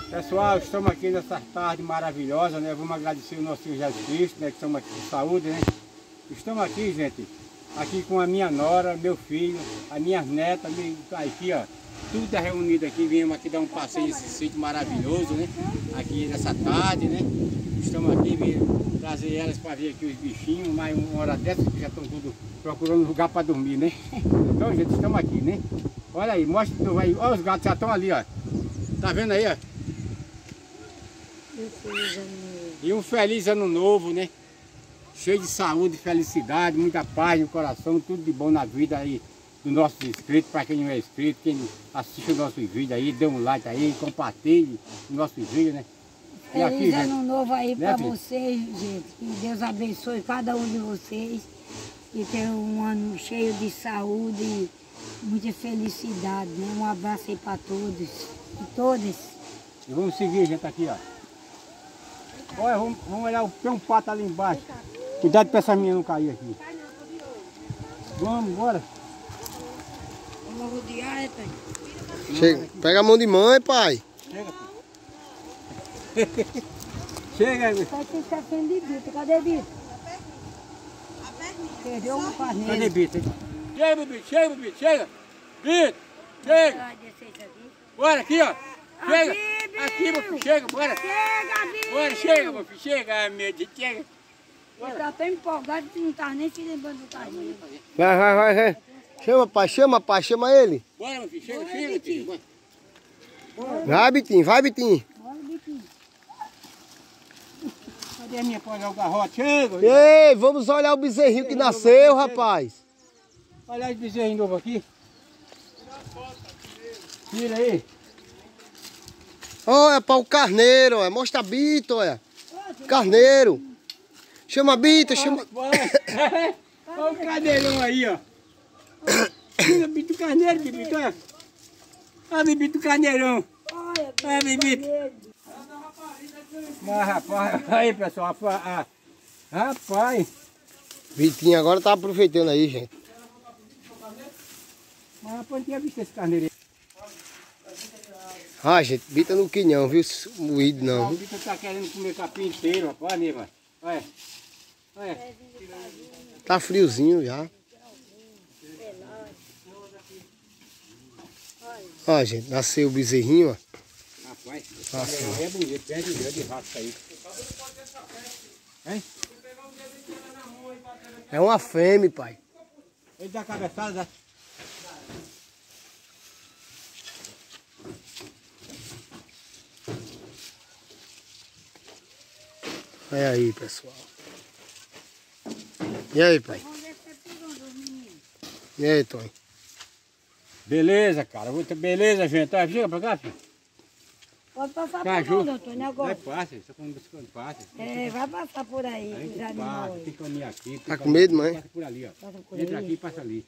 Pessoal, estamos aqui nessa tarde maravilhosa, né? Vamos agradecer o nosso Senhor Jesus Cristo, né? Que estamos aqui com saúde, né? Estamos aqui, gente, aqui com a minha nora, meu filho, a minha neta, aqui, ó. Tudo é reunido aqui, viemos aqui dar um passeio nesse sítio maravilhoso, né? Aqui nessa tarde, né? Estamos aqui, vindo trazer elas para ver aqui os bichinhos, mas uma hora dessas que já estão tudo procurando lugar para dormir, né? Então, gente, estamos aqui, né? Olha aí, mostra que tu vai. Olha, os gatos já estão ali, ó. Tá vendo aí, ó? E um feliz ano novo, né? Cheio de saúde, felicidade, muita paz no coração, tudo de bom na vida aí dos nossos inscritos. Para quem não é inscrito, quem assiste o nosso vídeo aí, dê um like aí, compartilhe o nosso vídeo, né? E aqui, feliz ano novo aí né, para vocês, gente. Que Deus abençoe cada um de vocês. E tenha um ano cheio de saúde e muita felicidade, né? Um abraço aí para todos e todas. E vamos seguir, gente, aqui, ó. Olha, vamos olhar, tem um pato ali embaixo. Cuidado para essa minha não cair aqui. Vamos, bora. Vamos rodear, pai. Chega, pega a mão de mãe, pai. Chega, filho. Chega, Pai, tem que estar sendo de Bita. Cadê Bita? Perdeu uma carneiro. cadê Bita? Chega, Bita, chega, Bita, chega. Bita, chega. Bora aqui, ó. Chega. Aqui, meu filho, chega, bora. Chega, Bita. Bora, chega, meu filho, chega, meu Deus, chega. Eu tá tão empolgado que não tá nem se lembrando do carneiro. Vai. Chama, pai, chama ele. Bora, meu filho, chega, chega, filho. Bora. Vai, Bitinho, vai, Bitinho. Olha, Bitinho. Cadê a minha olhar o garrote? Chega. Ei, vamos olhar o bezerrinho que nasceu, rapaz. Olha esse bezerrinho novo aqui. Tira aí. Olha para o carneiro, olha. Mostra a Bita, olha. Carneiro. Chama a Bita, chama. Olha o carneirão aí, ó. Tira, Bita, o carneiro, Bita, olha. Olha, Bita, o carneirão. Olha, Bita. Mas, rapaz, aí, pessoal, rapaz. Bitinho agora tá aproveitando aí, gente. Mas, rapaz, não tinha visto esse carneiro aí. Ah, gente, Bita no quinhão, viu? Moído não. O Bita tá querendo comer capim inteiro, rapaz, ali, vai. Olha. Olha. Tá friozinho já. Ó, gente, nasceu o bezerrinho, ó. Rapaz, Nossa. é bonito, perde de raça aí. Hein? É uma fêmea, pai. Ele dá cabeçada. Olha aí, pessoal. E aí, pai? E aí, Tony? Beleza, cara. Beleza, gente. Olha, chega pra cá, filho. Pode passar Caju. por onde, Antônio, Vai agora? fácil, só quando passa. É, vai passar por aí, Aí os que passa, animais. tem caminho aqui. Tá com medo, mãe? Passa por ali, ó. Passa por Entra aí. aqui e passa ali.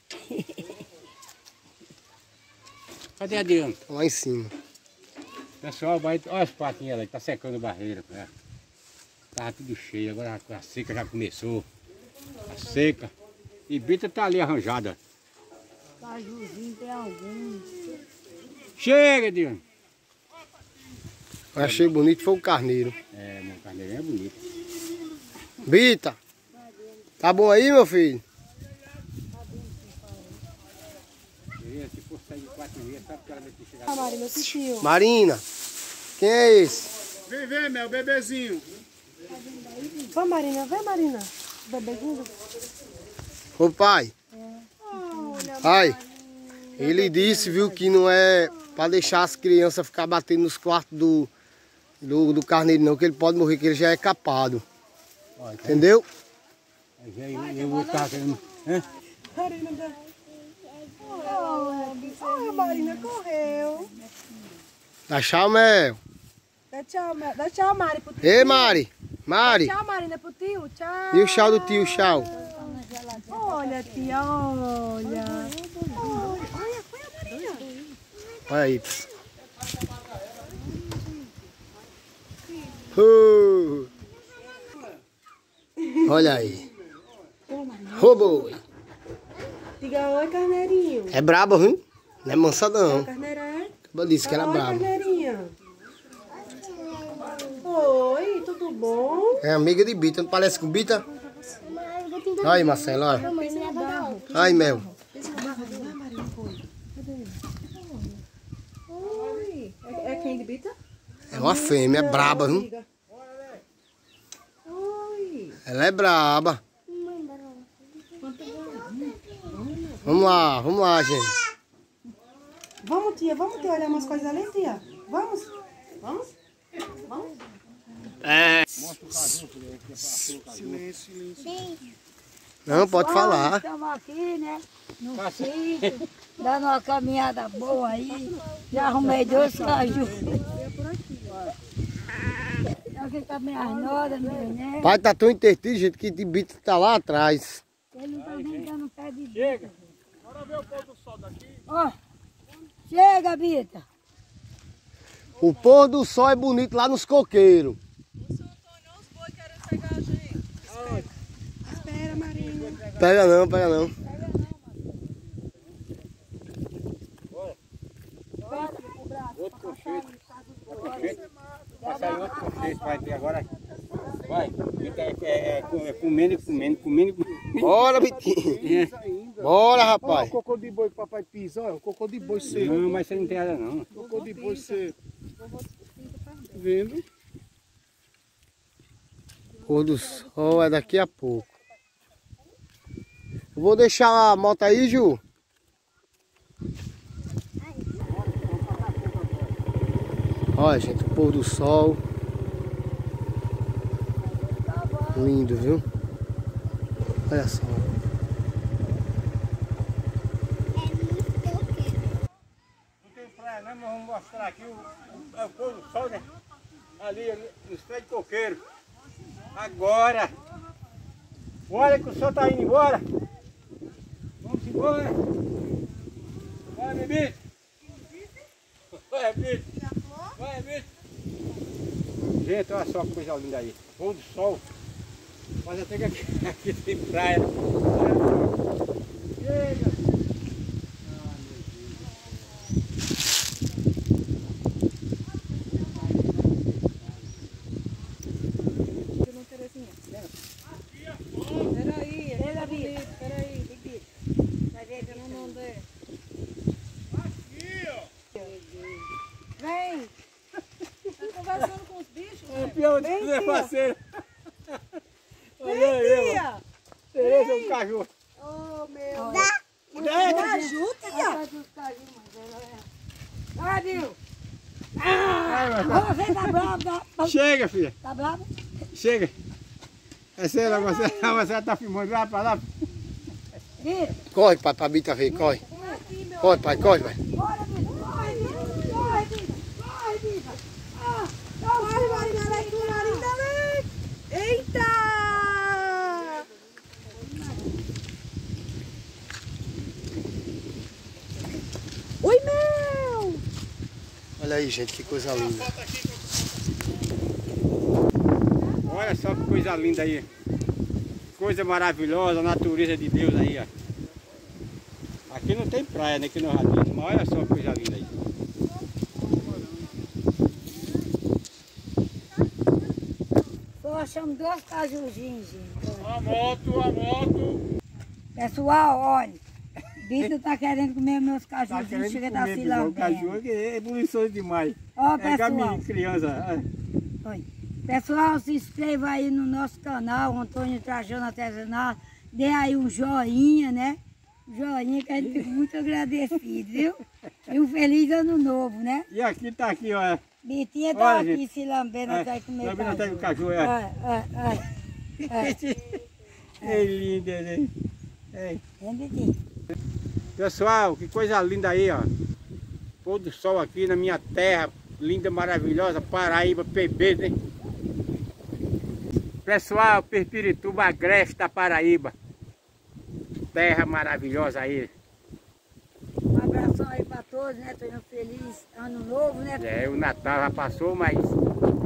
Cadê a Diana? Tá lá em cima. Pessoal, vai. Olha as patinhas ali, tá secando barreira. Né? Tava tudo cheio, agora a seca já começou. A seca. E Bita tá ali arranjada. Cajuzinho tem algum. Chega, Diana. Eu achei bonito, foi o carneiro. É, meu carneirinho é bonito. Bita, tá bom aí, meu filho? Se for sair de 4 dias, sabe que ela vai ter que chegar. Ah, Mari, meu tio. Marina, quem é esse? Vem, meu bebezinho. Vai, Marina, vem, Marina. Bebezinho. Ô, pai. Pai, ele disse, viu, que não é pra deixar as crianças ficar batendo nos quartos do carneiro, não, que ele pode morrer, que ele já é capado. Entendeu? Eu vou estar querendo. Olha, a Marina correu. Dá tchau, Mel. Dá tchau, Mari, pro tio. Ei, Mari. Mari. Tchau, Marina, pro tio. Tchau. E o tchau do tio, tchau. Olha, tia, olha. Olha, foi a Marina. Olha aí. Olha aí. Roubou. Diga oi, carneirinho. É brabo, viu? Não é mansa não. Carneira é? Eu disse que era Oi, brabo. carneirinha. Oi, tudo bom? É amiga de Bita, não parece com Bita? Aí, Marcelo, olha. Aí, Mel. Oi. É quem de Bita? É uma fêmea, é braba, viu? Oi. Ela é braba. Vamos lá, gente. Vamos, tia, olhar umas coisas ali, tia? Vamos? Vamos? Vamos? Não, pode falar. Estamos aqui, né? No sítio, dando uma caminhada boa aí. Já arrumei 2 cajus. Aqui com as minhas noras, meu neto. Pai tá tão entretido, gente, que de Bita tá lá atrás. Ele não tá nem dando pé de Bita. Bora ver o pôr do sol daqui. Ó, chega, Bita. O pôr do sol é bonito lá nos coqueiros. Espera, Marinha. Pega não, pega não. Outro concheiro. Vai sair outro concheiro, vai ter agora. Vai. Comendo e comendo, comendo e comendo. Bora, Bitinho. Bora, rapaz. O cocô de boi que o papai pisa, olha, o cocô de boi seco. Não, mas você não tem nada não. Cocô de boi seco. Vendo? Pôr do sol é daqui a pouco. Eu vou deixar a moto aí, Ju. Olha, gente, o pôr do sol. Lindo, viu? Olha só. Não tem praia não, mas vamos mostrar aqui o pôr do sol, né? Ali nos pés de coqueiro. Agora. Olha que o sol tá indo embora. Vamos embora. Vai, bebê. Vai, bebê. Vai, bebê. Gente, olha só que coisa linda aí. Pôr do sol. Mas até que aqui tem praia. Chega. Vem. Tá conversando com os bichos? É pior de Vem, ser tia. parceiro. Vem, Olha eu. tia. Tereza é um caju. Oh, meu. Caju, tia. Vai, viu? Você tá bravo, Chega, filha. tá bravo? Chega. É sério, você tá filmando. Vai pra lá. Vira. Corre, pai, pra Bita ver, corre. Corre, pai, corre, pai. Bora, Bita. Corre, Bita. Corre, Bita. Corre, Bita. Ah, Corre, Marinha, vem aqui, Marinha, vem. Eita! Oi, meu! Olha aí, gente, que coisa linda. Olha só que coisa linda aí. Coisa maravilhosa, a natureza de Deus aí, ó. Aqui não tem praia, né, que nós já disse, mas olha só que coisa linda aí. só achamos 2 cajuzinhos, gente. A moto. Pessoal, olha. Bita tá querendo comer meus cajuzinhos, chega da se O caju lambendo. é buliçoso demais. Ó, É igual pessoal. criança. Oi. Pessoal, se inscreva aí no nosso canal, Antônio Trajano Artesanal. Dê aí um joinha, né? Joinha que a gente fica muito agradecido, viu? E um feliz ano novo, né? E aqui tá aqui, ó. Bitinha tá Olha, aqui gente. se lambendo até comer Lambendo até o caju. caju, é. É lindo, né? É. Vem, Bitinho. Pessoal, que coisa linda aí, ó. Pôr do sol aqui na minha terra, linda, maravilhosa, Paraíba, PB, né? Pessoal, Pirpirituba, Agreste da Paraíba. Terra maravilhosa aí. Um abração aí pra todos, né? Tô feliz ano novo, né? É, o Natal já passou, mas